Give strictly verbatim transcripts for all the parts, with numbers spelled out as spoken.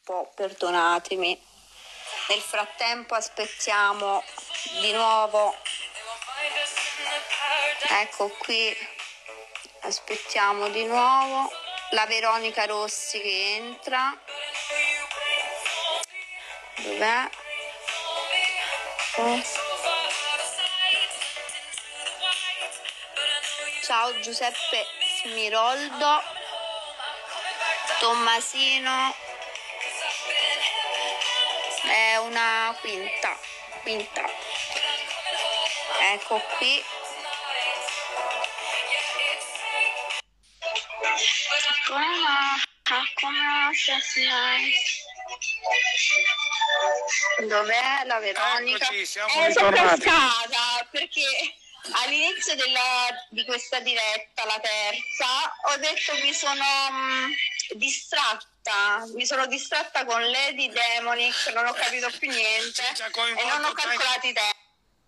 troppo, perdonatemi. Nel frattempo aspettiamo di nuovo, ecco qui, aspettiamo di nuovo la Veronica Rossi che entra. Dov'è? Oh. Ciao Giuseppe Smiroldo, Tommasino, è una quinta, quinta, ecco qui. Come dov'è la Veronica? Eccoci, siamo eh, ritornati. Sono cascata perché all'inizio della, di questa diretta, la terza, ho detto mi sono mh, distratta, mi sono distratta con Lady Demonic, non ho capito più niente e non ho calcolato i tempi.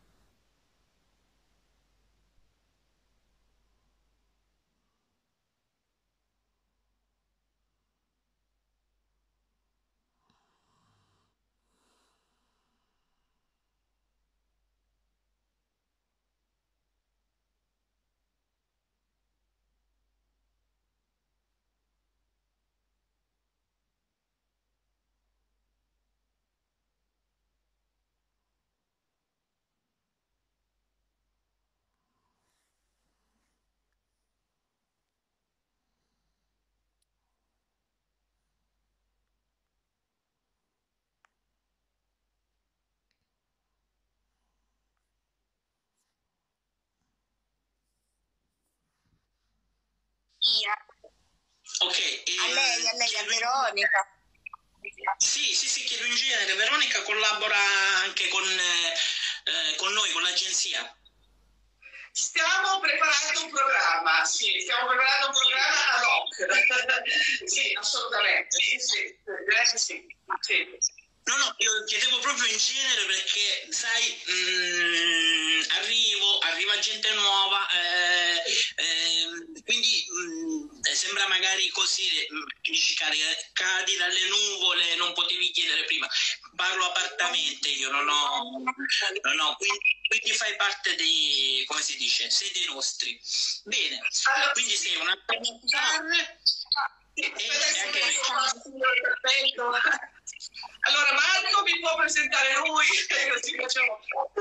Ok, e, a lei, a lei, a Veronica. Sì, sì, sì, chiedo in genere. Veronica collabora anche con, eh, con noi, con l'agenzia. Stiamo preparando un programma, sì, stiamo preparando un programma ad hoc. Sì, assolutamente, sì, sì, direi che sì, sì. No, no, io chiedevo proprio in genere perché, sai, mh, arrivo, arriva gente nuova, eh, eh, quindi mh, sembra magari così, dici, cadi dalle nuvole, non potevi chiedere prima. Parlo apertamente, io non ho, non ho quindi, quindi fai parte dei, come si dice, sei dei nostri. Bene, Allora, quindi sei una carne e, e anche perfetto. Allora Marco vi può presentare lui, così facciamo.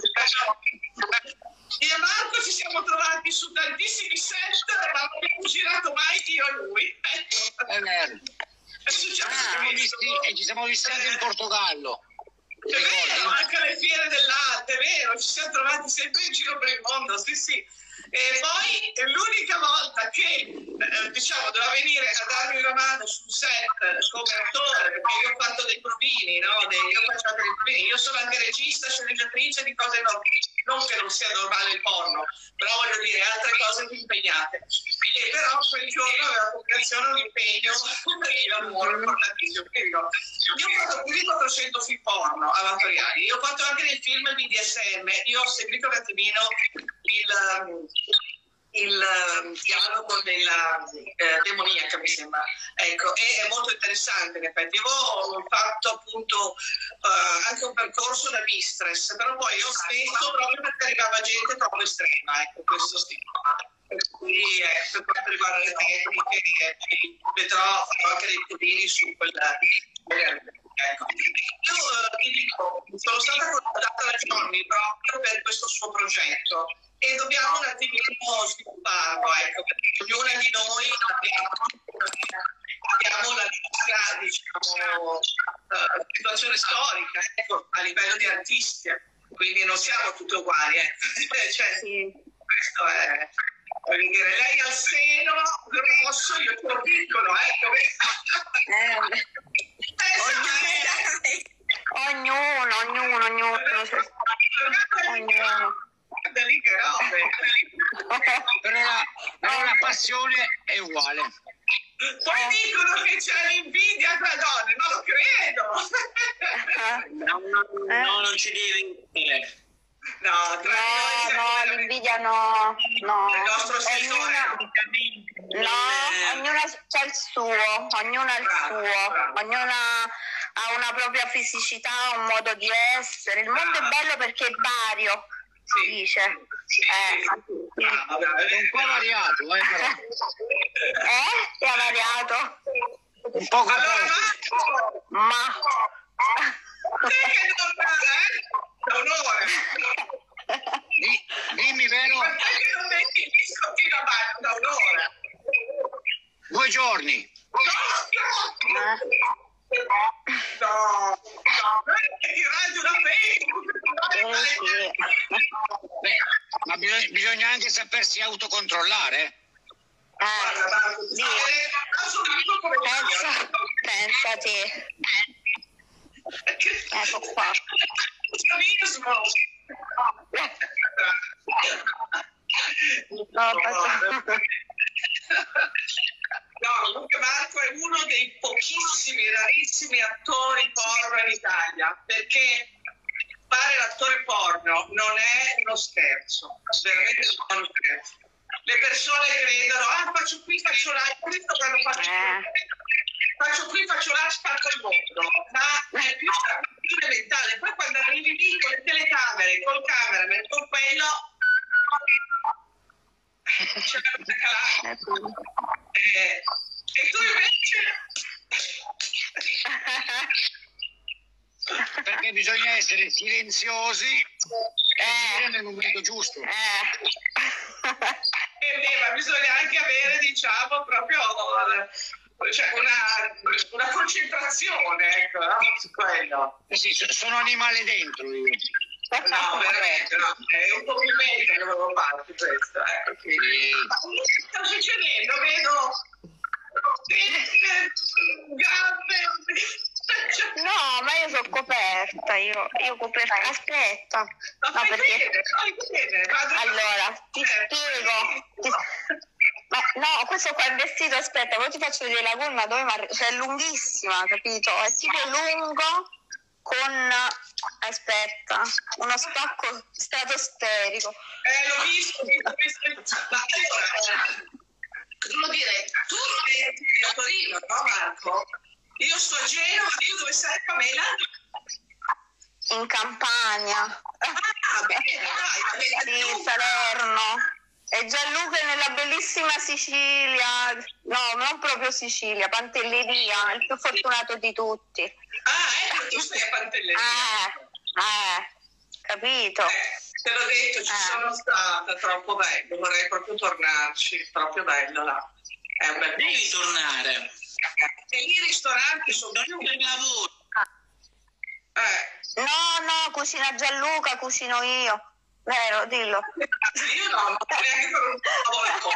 Io e Marco ci siamo trovati su tantissimi set, ma non abbiamo girato mai io e lui. È vero. È successo. Ci siamo visti, e ci siamo visti anche in Portogallo. È vero, anche alle fiere dell'arte, è vero, ci siamo trovati sempre in giro per il mondo, sì sì. E poi l'unica volta che eh, diciamo doveva venire a darmi una mano sul set come attore, perché io ho fatto dei provini, no? Dei, io faccio anche dei provini, io sono anche regista, sceneggiatrice di cose non, non che non sia normale il porno, però voglio dire altre cose più impegnate. E però quel giorno aveva vocazione un impegno di lavoro importantissimo. Io ho fatto più di quattrocento film porno amatoriali, io ho fatto anche dei film B D S M, io ho seguito un attimino il, il dialogo della eh, demoniaca, mi sembra, ecco, e è molto interessante in effetti. Io ho fatto appunto uh, anche un percorso da mistress, però poi io spesso proprio perché arrivava gente troppo estrema, ecco, questo sì. Per cui eh, per quanto riguarda le tecniche eh, vedrò, farò anche dei provini su quella. Ecco. Io uh, vi dico, sono stata contattata da Johnny proprio per questo suo progetto e dobbiamo un attimino svilupparlo, ecco, perché ognuna di noi abbiamo, abbiamo la nostra, diciamo, uh, situazione storica, ecco, a livello di artisti, quindi non siamo tutti uguali, ecco. Cioè, sì. Questo è, voglio dire, lei al seno grosso, io sono piccolo, ecco. Eh, ognuno, ognuno, ognuno, ognuno. Da lì che robe. Però la, però la passione è uguale. Poi dicono che c'è l'invidia tra donne, ma lo credo. No, no, no, non ci deve essere. No, tra no, noi no, l'invidia no, no. Il nostro settore no, ognuna c'ha il suo, ognuna ha il suo, ognuna ha una propria fisicità, un modo di essere. Il mondo è bello perché è vario, si Sì. dice. Sì, Eh. sì. Ah, vabbè, È un po' variato, eh, però. Eh? È variato? Un po' allora, confuso. Marco, Ma... te che non eh? Da un'ora. Di- Dimmi, vero? Ma te che non metti il biscottino a bagno da un'ora? Due giorni. No, no, ti raggi una Eh, sì. Beh, ma bisogna, bisogna anche sapersi autocontrollare. eh. Eh, sì. Pensa, pensati. Ecco qua. No, aspetta. No, Luca Marco è uno dei pochissimi, rarissimi attori porno in Italia, perché fare l'attore porno non è uno scherzo, veramente non è uno scherzo. Le persone credono, ah, faccio qui, faccio là, questo quando faccio Eh. faccio qui, faccio là, spacco il mondo, ma è più una mentale. Poi quando arrivi lì con le telecamere, col cameraman, con quello, c'è una calata. Eh, e tu invece? Perché bisogna essere silenziosi e dire nel momento giusto. Eh. Eh, beh, ma bisogna anche avere, diciamo, proprio eh, cioè una, una concentrazione, ecco, no? Su quello. Eh sì, so- sono animale dentro io. No, veramente, no, è un complimento che avevo fatto questo, ecco, sì. Sì. Ma che sta succedendo? Vedo tette, gambe. No, ma io sono coperta, io, io coperta. Aspetta, Ma no fai perché... bene, fai bene. Ma- Allora, ti spiego. Ti- Ma no, questo qua è vestito, aspetta, poi ti faccio vedere la gonna dove ma cioè, è lunghissima, capito? È tipo lungo con, aspetta, uno spacco stratosferico. Eh, l'ho visto, l'ho visto. Ma allora, devo dire, tu sei a Torino, no Marco? Io sto a Genova, io dove sei, Pamela? In Campania. Ah, bene, dai, bene. Sì, Salerno. E Gianluca è nella bellissima Sicilia, no, non proprio Sicilia, Pantelleria, il più fortunato di tutti. Eh, Ah, ecco, tu sei a Pantelleria. eh, capito? Eh, te l'ho detto, ci Eh. sono stata, troppo bello, vorrei proprio tornarci, proprio bello là. È un bel Devi posto. tornare. E lì i ristoranti sono Non più... per lavoro. Eh, No, no, cucina Gianluca, cucino io. Vero, dillo. io no, non neanche per un lavoro.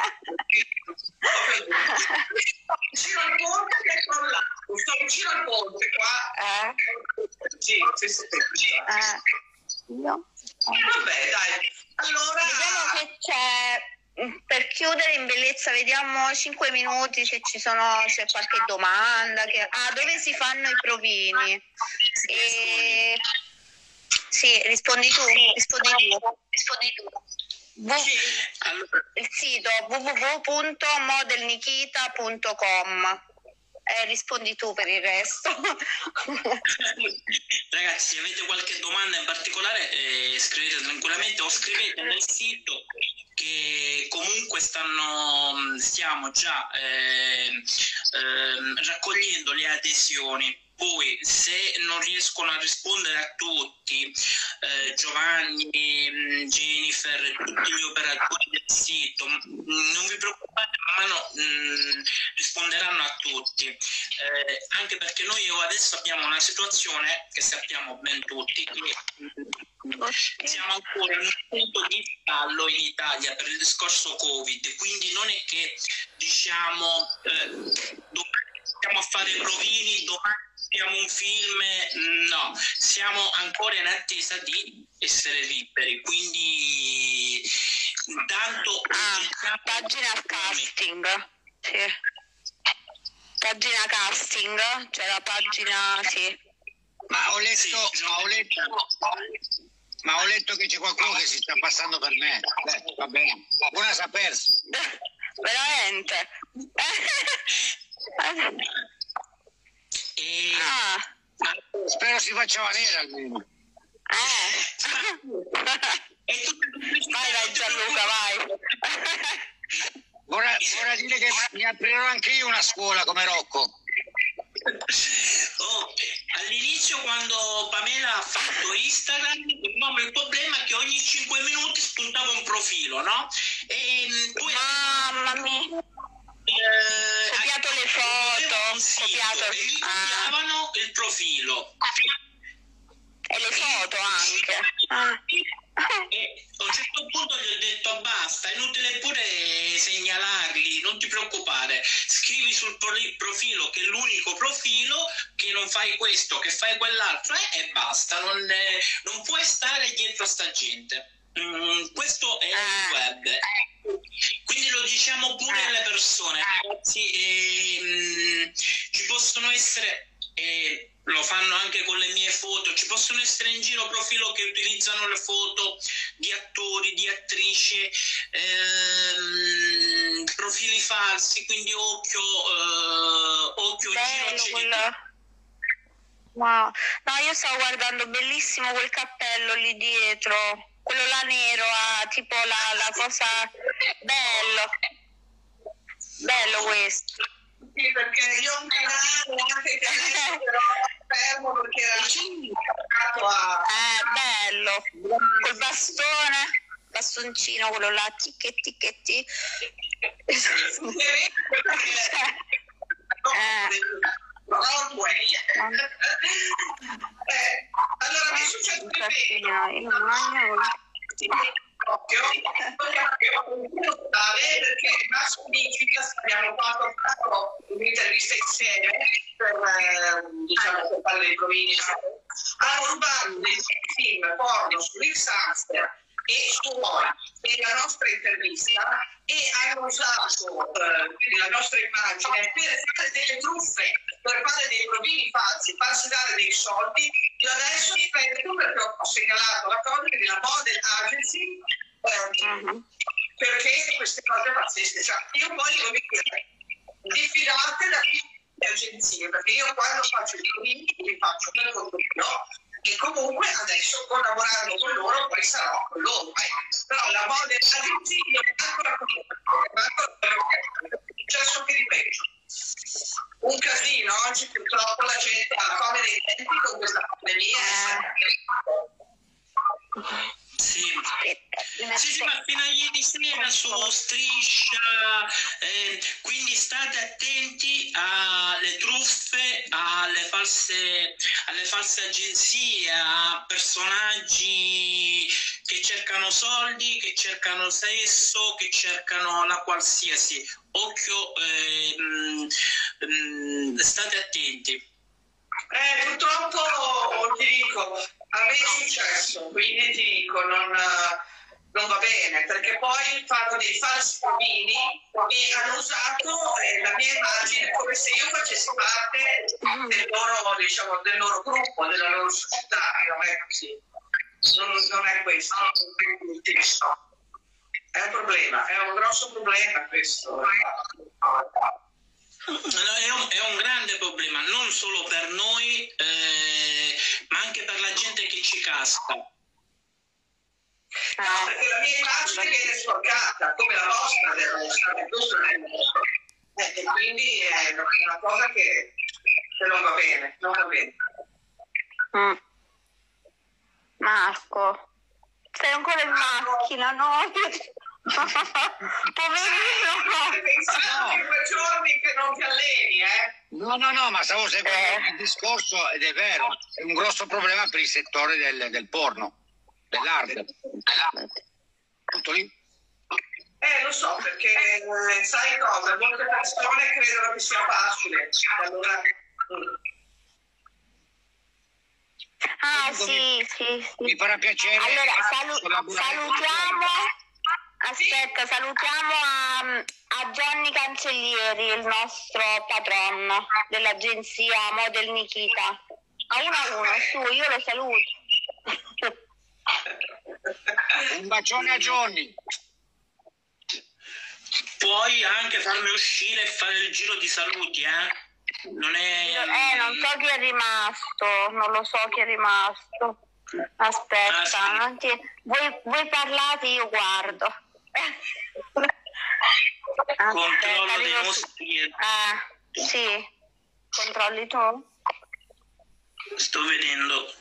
Vicino al ponte che è crollato, sto vicino al ponte qua. Eh, Sì, sì, sì, sì. eh. Io? E vabbè, dai. Allora, Vediamo che c'è, per chiudere in bellezza, vediamo cinque minuti se ci sono, c'è qualche domanda. Che, ah, dove si fanno i provini? E, sì, rispondi tu, rispondi tu, rispondi tu. V- sì. Allora, il sito w w w punto modelnikita punto com. Eh, rispondi tu per il resto. ragazzi, se avete qualche domanda in particolare, eh, scrivete tranquillamente o scrivete nel sito che comunque stanno, stiamo già eh, ehm, raccogliendo le adesioni. Poi se non riescono a rispondere a tutti, eh, Giovanni, mh, Jennifer, tutti gli operatori del sito, mh, non vi preoccupate, ma no, mh, risponderanno a tutti. Eh, anche perché noi adesso abbiamo una situazione che sappiamo ben tutti, che mh, siamo ancora in un punto di stallo in Italia per il discorso Covid, quindi non è che diciamo eh, domani stiamo a fare provini, domani abbiamo un film, no, siamo ancora in attesa di essere liberi, quindi intanto Ah, pagina casting, sì. Pagina casting, c'è la pagina, sì. Ma ho letto, Sì, ma ho letto, ma ho letto che c'è qualcuno che si sta passando per me. Beh, va bene, buona a sapersi. Veramente? e Ah, allora, spero si faccia valere almeno. Eh. Vai, vai Gianluca, vai. Vorrei, vorrei dire che mi aprirò anche io una scuola come Rocco. Oh, all'inizio quando Pamela ha fatto Instagram, il problema è che ogni cinque minuti spuntava un profilo, no? E tu mamma mia, eh, copiato le foto, copiato, e gli ah. copiavano il profilo E le foto anche. Ah. e a un certo punto gli ho detto basta, è inutile pure segnalarli, non ti preoccupare, scrivi sul profilo che è l'unico profilo, che non fai questo, che fai quell'altro eh, e basta, non, eh, non puoi stare dietro a sta gente. Mm, questo è il web, quindi lo diciamo pure alle persone, ragazzi, ehm, ci possono essere eh, lo fanno anche con le mie foto, ci possono essere in giro profilo che utilizzano le foto di attori, di attrici, ehm, profili falsi, quindi occhio, eh, occhio in giro c'è di tutto. Wow. No, io stavo guardando, bellissimo quel cappello lì dietro, quello là nero, ah, tipo la, la cosa, bello, bello questo. Sì, perché io ho un canale anche che adesso però fermo perché era attaccato a... Eh, bello, col bastone, bastoncino, quello là, ticchetti, ticchetti. Eh. Broadway. eh, allora mi è successo di occhio perché Masconicita abbiamo fatto un'intervista insieme per, eh, diciamo, per fare dei provini. Hanno rubato dei film porno su Rick e su noi e la nostra intervista e hanno usato eh, la nostra immagine per fare delle truffe, per fare dei provini falsi, farsi dare dei soldi. Io adesso aspetto perché ho segnalato la cosa della model agency eh, uh-huh. perché queste cose pazzesche, cioè, io poi devo dire diffidate da tutte le agenzie perché io quando faccio i provini li faccio per conto mio e comunque adesso collaborando con loro poi sarò con loro, però la model agenzia è ancora successo che di peggio, un casino oggi purtroppo la gente ha fame dei tempi con questa pandemia. Sì. Sì, sì, ma fino a ieri sera su Striscia, eh, quindi state attenti alle truffe, alle false, alle false agenzie, a personaggi che cercano soldi, che cercano sesso, che cercano la qualsiasi. Occhio, eh, mh, mh, state attenti. Eh, purtroppo ti dico, a me è successo, quindi ti dico, non, non va bene, perché poi fanno dei falsi provini e hanno usato eh, la mia immagine come se io facessi parte del loro, diciamo, del loro gruppo, della loro società, e non è così, non, non è questo, è un problema, è un grosso problema questo. È un, è un grande problema, non solo per noi, eh, ma anche per la gente che ci casca. No, perché la mia immagine viene sporcata, come la vostra del resto, e questo è eh, e quindi è una cosa che, che non va bene, non va bene. Mm. Marco, sei ancora in macchina, no? Poverino, pensavo in quei giorni che non ti alleni, eh? No, no, no, ma stavo seguendo eh. il discorso ed è vero, è un grosso problema per il settore del, del porno, dell'arte. Tutto lì. Eh, lo so, perché eh, sai cosa? Molte persone credono che sia facile. Allora... Ah, sì, sì, sì. Mi farà piacere. Allora, salu- salutiamo. Aspetta, salutiamo a, a Gianni Cancellieri, il nostro patron dell'agenzia Model Nikita. A uno a uno, su, io lo saluto. Un bacione a Johnny. Puoi anche farmi uscire e fare il giro di saluti, eh? Non è... Eh, non so chi è rimasto, non lo so chi è rimasto. Aspetta, Ah, sì. anche voi, voi parlate, io guardo. Controllo dei arrivo su- nostri... Eh, sì, controlli tu? Sto vedendo.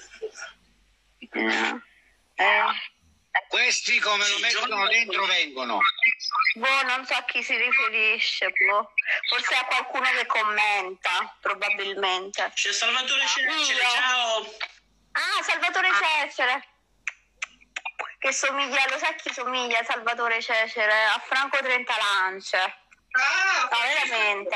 Eh, eh. Questi come lo Sì, mettono Giorgio- dentro vengono. Boh, non so a chi si riferisce, boh. Forse a qualcuno che commenta, probabilmente. C'è Salvatore Cecere, Io? ciao. Ah, Salvatore Cecere, che somiglia, lo sai chi somiglia a Salvatore Cecere? A Franco Trentalance. Ah, No, veramente.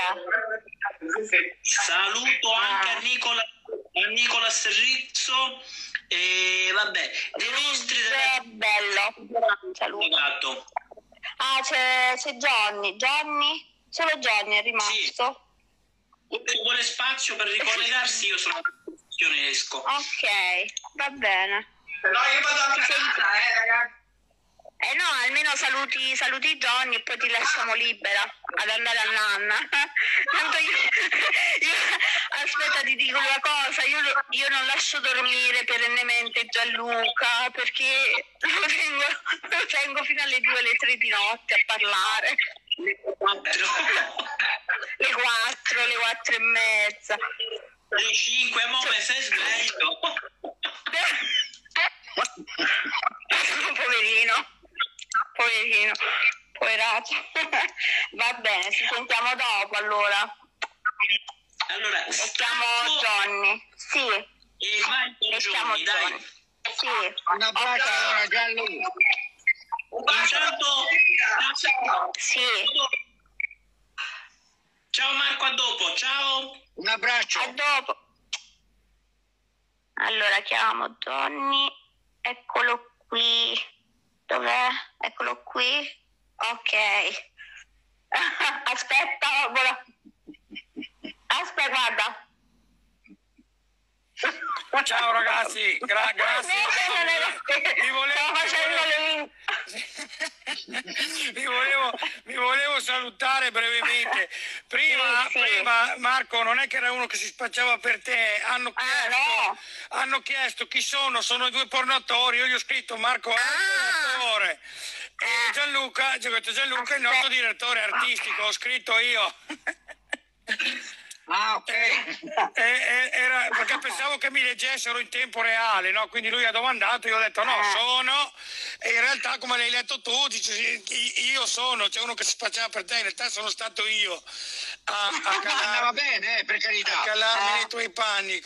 Saluto anche a Nicola, a Nicolas Rizzo e vabbè, dei nostri È bello. Saluto. delegato. Ah, c'è, c'è Johnny. Johnny? Solo Johnny è rimasto? Se vuole spazio per ricollegarsi io sono io ne esco. Ok, va bene. no, io vado a casa, eh, ragazzi. Eh no, almeno saluti, saluti Johnny e poi ti lasciamo libera ad andare a nanna. Tanto io, io aspetta, ti dico una cosa, io, io non lascio dormire perennemente Gianluca perché lo tengo, lo tengo fino alle due, alle tre di notte a parlare. Le quattro, le quattro e mezza. Le cinque, a mo' me sei sveglio. Poverino, poverino, poveraccio. Va bene, ci sentiamo dopo allora. Allora, E chiamo stacco Johnny. Sì, e vai con e chiamo Giorgi, dai. Johnny. Sì, Un abbraccio allora ok. Gianluca. Un bacio. Intanto, Ciao. Sì, ciao Marco, a dopo, ciao. Un abbraccio. a dopo. Allora chiamo Johnny. Eccolo qui. Dov'è? Eccolo qui. Ok. Aspetta, vola. Aspetta, guarda. Ciao ragazzi, gra- grazie. No, non era- Mi volevo, Stavo facendo le mi, volevo, mi volevo salutare brevemente. Prima, Sì, sì. prima, Marco, non è che era uno che si spacciava per te, hanno Ah, chiesto, no. hanno chiesto chi sono, sono i due pornatori, io gli ho scritto Marco è Ah. un pornatore. E Eh. Gianluca, ci ho detto, Gianluca è il nostro Aspetta. direttore artistico, ho scritto io. Ah, ok. Eh, eh, era, perché pensavo che mi leggessero in tempo reale, no? Quindi lui ha domandato, io ho detto no, Eh. sono, e in realtà come l'hai letto tu, dici sì, io sono, c'è uno che si spacciava per te, in realtà sono stato io a, a, Andava calar, bene, eh, per a carità. calarmi Eh. nei tuoi panni.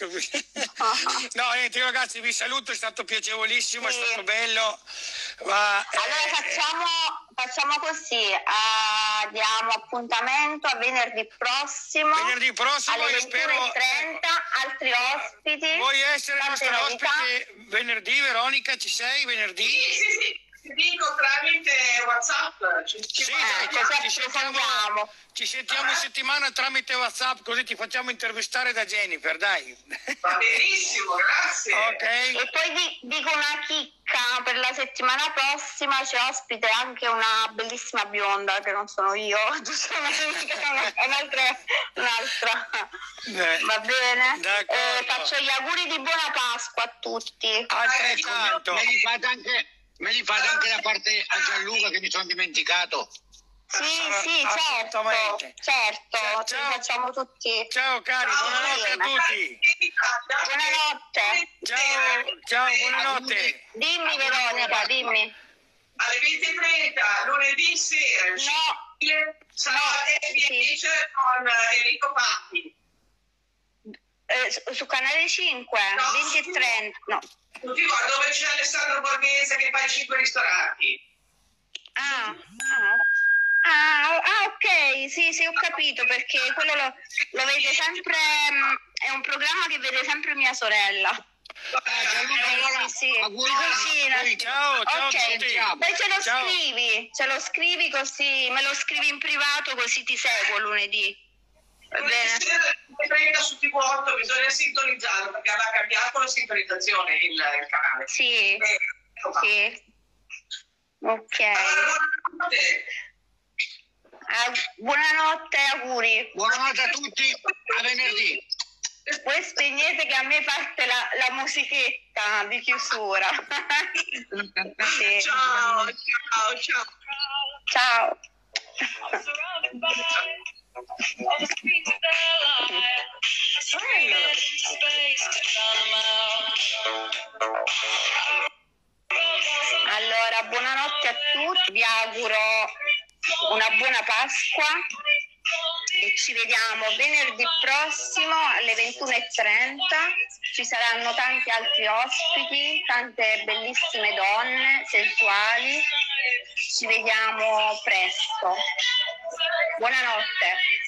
No, niente, io ragazzi vi saluto, è stato piacevolissimo, è Sì. stato bello. Ma, eh, Allora facciamo, facciamo così, eh, diamo appuntamento a venerdì prossimo, venerdì prossimo alle io spero... ventuno e trenta, altri ospiti. Vuoi essere il tante nostro novità. ospite venerdì, Veronica? Ci sei venerdì? Sì, sì, sì. Ti dico tramite WhatsApp. Ci, ci Sì, Eh, dai, così ci, ci sentiamo, approfondiamo. ci sentiamo in settimana tramite WhatsApp, così ti facciamo intervistare da Jennifer, dai. Va benissimo, grazie. Ok? E poi vi dico una chicca, per la settimana prossima c'è ospite anche una bellissima bionda che non sono io, giustamente una- un'altra, un'altra. Eh, Va bene? D'accordo. Eh, faccio gli auguri di buona Pasqua a tutti. altrettanto. Me li fate anche, me li fate anche da parte a Gianluca che mi sono dimenticato. Sì, Sarà- sì, certo, assolutamente. certo, Ciao, ce ciao. li facciamo tutti. Ciao cari, buonanotte a tutti. Buonanotte. Ciao, ciao, buonanotte. Dimmi Veronica, dimmi. Alle venti e trenta, lunedì sera, No, sarà no, S B H con Enrico Patti. eh, su, su canale cinque, No. venti e trenta, no. Tutti guarda dove c'è Alessandro Borghese che fa i cinque ristoranti. Ah, ah. Ah, ah, ok, sì, sì, ho capito, perché quello lo, lo vede sempre, mm, è un programma che vede sempre mia sorella. Ah, Gianluca, allora, Sì, sì, auguri. di cucina. Ciao, ciao a Ok, tutti. poi ce lo Ciao. scrivi, ce lo scrivi così, me lo scrivi in privato così ti seguo lunedì. Va Lunedì bene? sera alle venti e trenta su T V otto bisogna sintonizzarlo perché aveva cambiato la sintonizzazione il, il canale. Sì, Eh, ecco qua. sì. Ok. Allora, buonanotte. Ah, buonanotte, auguri. Buonanotte a tutti, a venerdì. Voi spegnete che a me parte la, la musichetta di chiusura. Sì. Ciao, ciao, ciao. Ciao. Allora, buonanotte a tutti, vi auguro una buona Pasqua e ci vediamo venerdì prossimo alle ventuno e trenta. Ci saranno tanti altri ospiti, tante bellissime donne sensuali. Ci vediamo presto. Buonanotte.